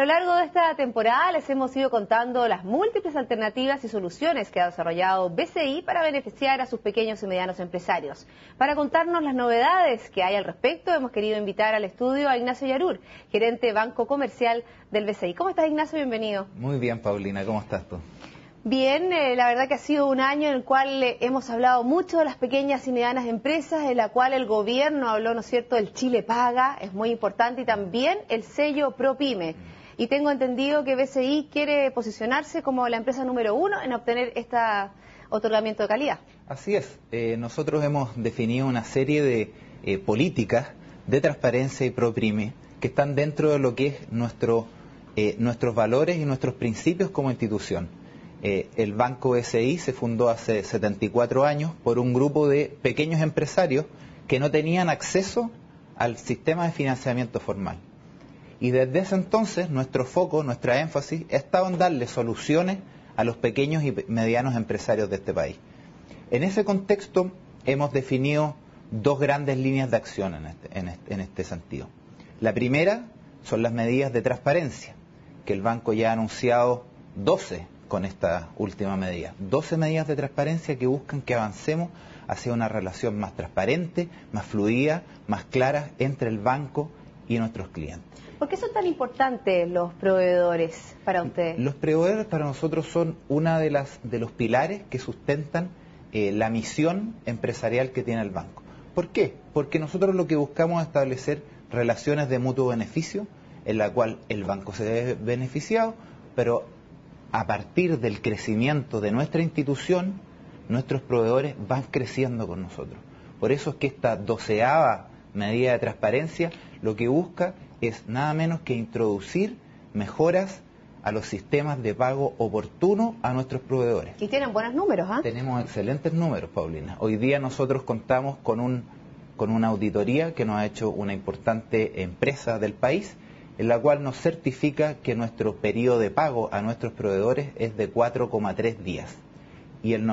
lo largo de esta temporada les hemos ido contando las múltiples alternativas y soluciones que ha desarrollado BCI para beneficiar a sus pequeños y medianos empresarios. Para contarnos las novedades que hay al respecto, hemos querido invitar al estudio a Ignacio Yarur, gerente Banco Comercial del BCI. ¿Cómo estás, Ignacio? Bienvenido. Muy bien, Paulina. ¿Cómo estás tú? Bien, la verdad que ha sido un año en el cual hemos hablado mucho de las pequeñas y medianas empresas, en la cual el gobierno habló, ¿no es cierto?, del Chile Paga, es muy importante, y también el sello ProPyme. Y tengo entendido que BCI quiere posicionarse como la empresa número 1 en obtener este otorgamiento de calidad. Así es. Nosotros hemos definido una serie de políticas de transparencia y ProPyme que están dentro de lo que es nuestros valores y nuestros principios como institución. El Banco BCI se fundó hace 74 años por un grupo de pequeños empresarios que no tenían acceso al sistema de financiamiento formal. Y desde ese entonces nuestro foco, nuestra énfasis, ha estado en darle soluciones a los pequeños y medianos empresarios de este país. En ese contexto hemos definido dos grandes líneas de acción en este sentido. La primera son las medidas de transparencia, que el banco ya ha anunciado 12 con esta última medida. 12 medidas de transparencia que buscan que avancemos hacia una relación más transparente, más fluida, más clara entre el banco y nuestros clientes. ¿Por qué son tan importantes los proveedores para ustedes? Los proveedores para nosotros son una de los pilares que sustentan la misión empresarial que tiene el banco. ¿Por qué? Porque nosotros lo que buscamos es establecer relaciones de mutuo beneficio en la cual el banco se ve beneficiado, pero a partir del crecimiento de nuestra institución, nuestros proveedores van creciendo con nosotros. Por eso es que esta 12ª medida de transparencia lo que busca es nada menos que introducir mejoras a los sistemas de pago oportuno a nuestros proveedores. Y tienen buenos números, ¿ah? Tenemos excelentes números, Paulina. Hoy día nosotros contamos con una auditoría que nos ha hecho una importante empresa del país, en la cual nos certifica que nuestro periodo de pago a nuestros proveedores es de 4,3 días. Y el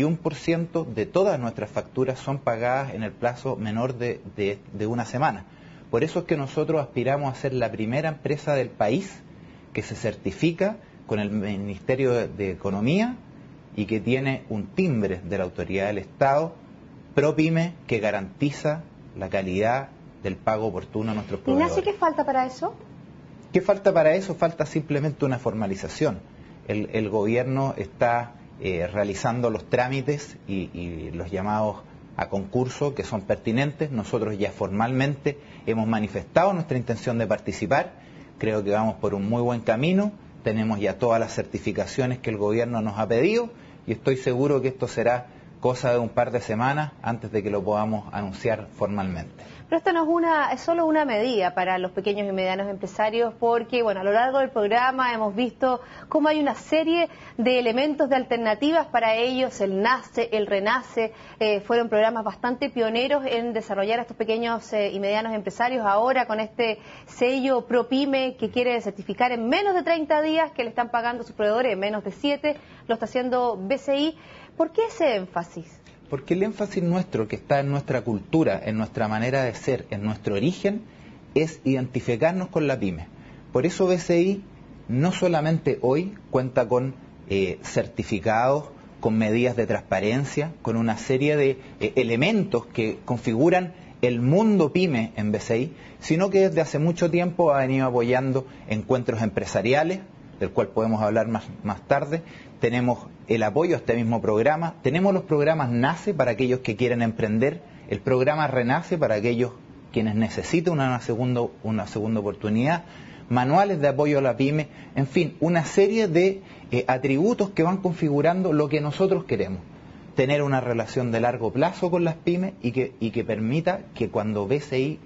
91% de todas nuestras facturas son pagadas en el plazo menor de una semana. Por eso es que nosotros aspiramos a ser la primera empresa del país que se certifica con el Ministerio de Economía y que tiene un timbre de la Autoridad del Estado, ProPyme, que garantiza la calidad del pago oportuno a nuestros proveedores. Ignacio, ¿qué falta para eso? ¿Qué falta para eso? Falta simplemente una formalización. El gobierno está realizando los trámites y los llamados a concurso que son pertinentes. Nosotros ya formalmente hemos manifestado nuestra intención de participar. Creo que vamos por un muy buen camino. Tenemos ya todas las certificaciones que el gobierno nos ha pedido y estoy seguro que esto será cosa de un par de semanas antes de que lo podamos anunciar formalmente. Pero esto no es solo una medida para los pequeños y medianos empresarios, porque bueno, a lo largo del programa hemos visto cómo hay una serie de elementos de alternativas para ellos, el NACE, el RENACE, fueron programas bastante pioneros en desarrollar a estos pequeños y medianos empresarios. Ahora con este sello ProPyme que quiere certificar en menos de 30 días, que le están pagando sus proveedores en menos de 7, lo está haciendo BCI. ¿Por qué ese énfasis? Porque el énfasis nuestro, que está en nuestra cultura, en nuestra manera de ser, en nuestro origen, es identificarnos con la pyme. Por eso BCI no solamente hoy cuenta con certificados, con medidas de transparencia, con una serie de elementos que configuran el mundo pyme en BCI, sino que desde hace mucho tiempo ha venido apoyando encuentros empresariales, del cual podemos hablar más tarde. Tenemos el apoyo a este mismo programa, tenemos los programas NACE para aquellos que quieren emprender, el programa RENACE para aquellos quienes necesitan una segunda oportunidad, manuales de apoyo a la pyme, en fin, una serie de atributos que van configurando lo que nosotros queremos, tener una relación de largo plazo con las pymes y que permita que cuando BCI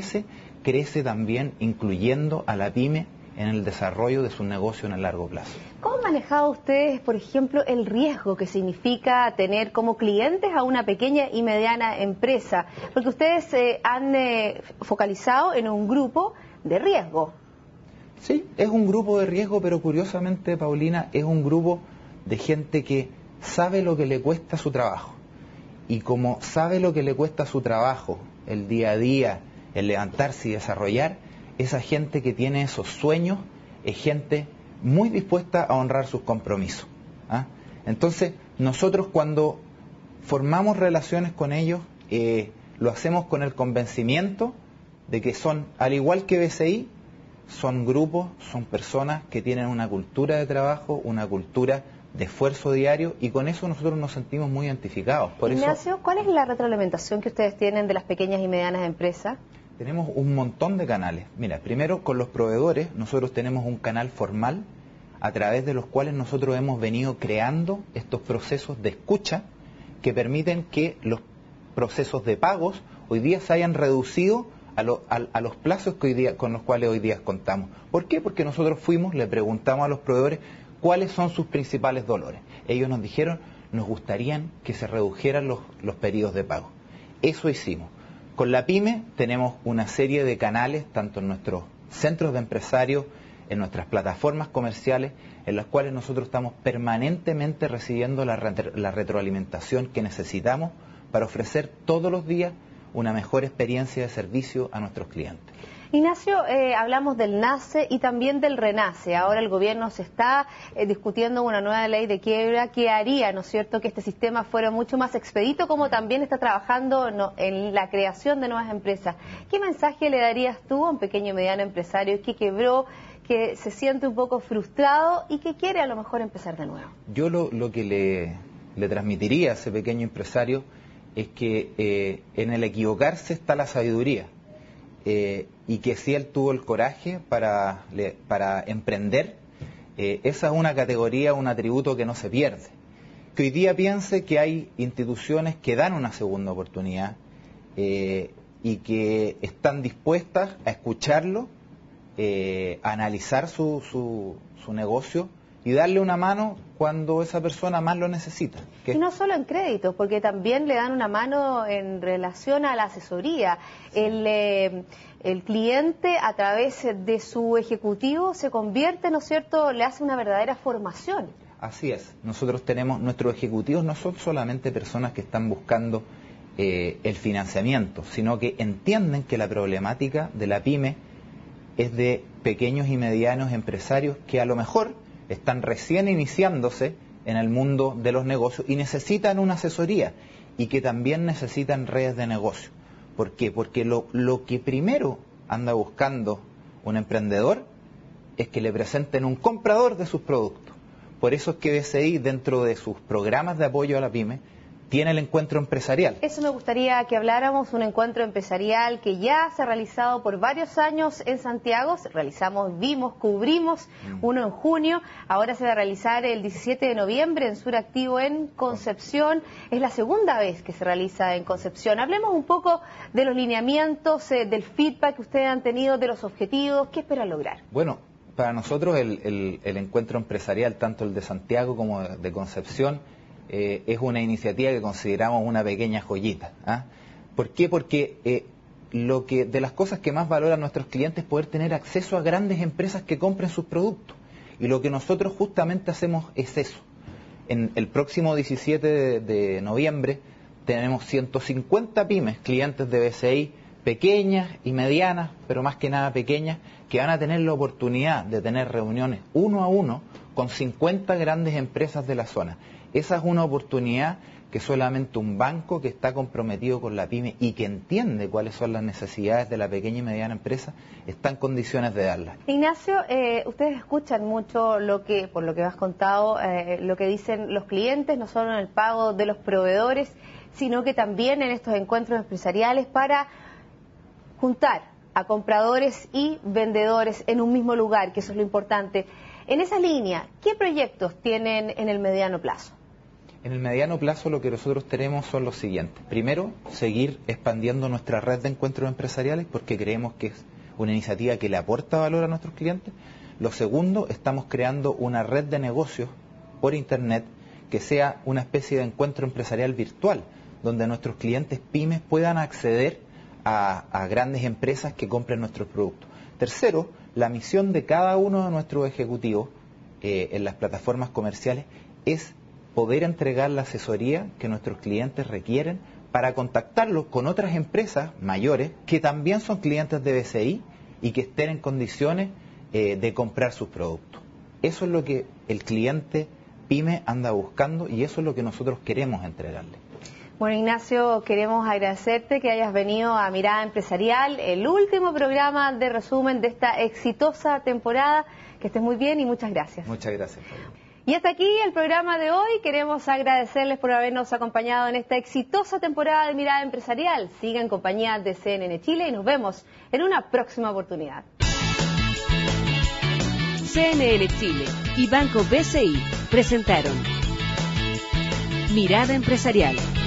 crece también incluyendo a la pyme en el desarrollo de su negocio en el largo plazo. ¿Cómo han manejado ustedes, por ejemplo, el riesgo que significa tener como clientes a una pequeña y mediana empresa? Porque ustedes han focalizado en un grupo de riesgo. Sí, es un grupo de riesgo, pero curiosamente, Paulina, es un grupo de gente que sabe lo que le cuesta su trabajo. Y como sabe lo que le cuesta su trabajo, el día a día, el levantarse y desarrollar, esa gente que tiene esos sueños es gente muy dispuesta a honrar sus compromisos. ¿Ah? Entonces, nosotros cuando formamos relaciones con ellos, lo hacemos con el convencimiento de que son, al igual que BCI, son grupos, son personas que tienen una cultura de trabajo, una cultura de esfuerzo diario, y con eso nosotros nos sentimos muy identificados. Ignacio, ¿cuál es la retroalimentación que ustedes tienen de las pequeñas y medianas empresas? Tenemos un montón de canales. Mira, primero con los proveedores, nosotros tenemos un canal formal a través de los cuales nosotros hemos venido creando estos procesos de escucha que permiten que los procesos de pagos hoy día se hayan reducido a los plazos que con los cuales hoy día contamos. ¿Por qué? Porque nosotros le preguntamos a los proveedores cuáles son sus principales dolores. Ellos nos dijeron, nos gustaría que se redujeran los periodos de pago. Eso hicimos. Con la PYME tenemos una serie de canales, tanto en nuestros centros de empresarios, en nuestras plataformas comerciales, en las cuales nosotros estamos permanentemente recibiendo la retroalimentación que necesitamos para ofrecer todos los días una mejor experiencia de servicio a nuestros clientes. Ignacio, hablamos del NACE y también del RENACE. Ahora el gobierno se está discutiendo una nueva ley de quiebra que haría, ¿no es cierto?, que este sistema fuera mucho más expedito, como también está trabajando en la creación de nuevas empresas. ¿Qué mensaje le darías tú a un pequeño y mediano empresario que quebró, que se siente un poco frustrado y que quiere a lo mejor empezar de nuevo? Yo lo que le transmitiría a ese pequeño empresario es que en el equivocarse está la sabiduría. Y que si él tuvo el coraje para emprender, esa es una categoría, un atributo que no se pierde. Que hoy día piense que hay instituciones que dan una segunda oportunidad y que están dispuestas a escucharlo, a analizar su negocio y darle una mano cuando esa persona más lo necesita. Y no solo en créditos, porque también le dan una mano en relación a la asesoría. El cliente, a través de su ejecutivo, se convierte, ¿no es cierto?, le hace una verdadera formación. Así es. Nosotros tenemos, nuestros ejecutivos no son solamente personas que están buscando el financiamiento, sino que entienden que la problemática de la PYME es de pequeños y medianos empresarios que a lo mejor están recién iniciándose en el mundo de los negocios y necesitan una asesoría, y que también necesitan redes de negocio. ¿Por qué? Porque lo que primero anda buscando un emprendedor es que le presenten un comprador de sus productos. Por eso es que BCI, dentro de sus programas de apoyo a la PYME, tiene el encuentro empresarial. Eso me gustaría que habláramos, un encuentro empresarial que ya se ha realizado por varios años en Santiago. Cubrimos uno en junio, ahora se va a realizar el 17 de noviembre en Suractivo en Concepción. Es la segunda vez que se realiza en Concepción. Hablemos un poco de los lineamientos, del feedback que ustedes han tenido, de los objetivos, ¿qué esperan lograr? Bueno, para nosotros el encuentro empresarial, tanto el de Santiago como de Concepción, es una iniciativa que consideramos una pequeña joyita. ¿Ah? ¿Por qué? Porque de las cosas que más valoran nuestros clientes es poder tener acceso a grandes empresas que compren sus productos. Y lo que nosotros justamente hacemos es eso. En el próximo 17 de noviembre tenemos 150 pymes, clientes de BCI, pequeñas y medianas, pero más que nada pequeñas, que van a tener la oportunidad de tener reuniones uno a uno con 50 grandes empresas de la zona. Esa es una oportunidad que solamente un banco que está comprometido con la PYME y que entiende cuáles son las necesidades de la pequeña y mediana empresa está en condiciones de darlas. Ignacio, ustedes escuchan mucho por lo que has contado, lo que dicen los clientes, no solo en el pago de los proveedores, sino que también en estos encuentros empresariales para juntar a compradores y vendedores en un mismo lugar, que eso es lo importante. En esa línea, ¿qué proyectos tienen en el mediano plazo? En el mediano plazo lo que nosotros tenemos son los siguientes. Primero, seguir expandiendo nuestra red de encuentros empresariales porque creemos que es una iniciativa que le aporta valor a nuestros clientes. Lo segundo, estamos creando una red de negocios por Internet que sea una especie de encuentro empresarial virtual, donde nuestros clientes pymes puedan acceder a grandes empresas que compren nuestros productos. Tercero, la misión de cada uno de nuestros ejecutivos en las plataformas comerciales es poder entregar la asesoría que nuestros clientes requieren para contactarlos con otras empresas mayores que también son clientes de BCI y que estén en condiciones de comprar sus productos. Eso es lo que el cliente pyme anda buscando y eso es lo que nosotros queremos entregarle. Bueno, Ignacio, queremos agradecerte que hayas venido a Mirada Empresarial, el último programa de resumen de esta exitosa temporada. Que estés muy bien y muchas gracias. Muchas gracias. Y hasta aquí el programa de hoy. Queremos agradecerles por habernos acompañado en esta exitosa temporada de Mirada Empresarial. Sigan en compañía de CNN Chile y nos vemos en una próxima oportunidad. CNN Chile y Banco BCI presentaron Mirada Empresarial.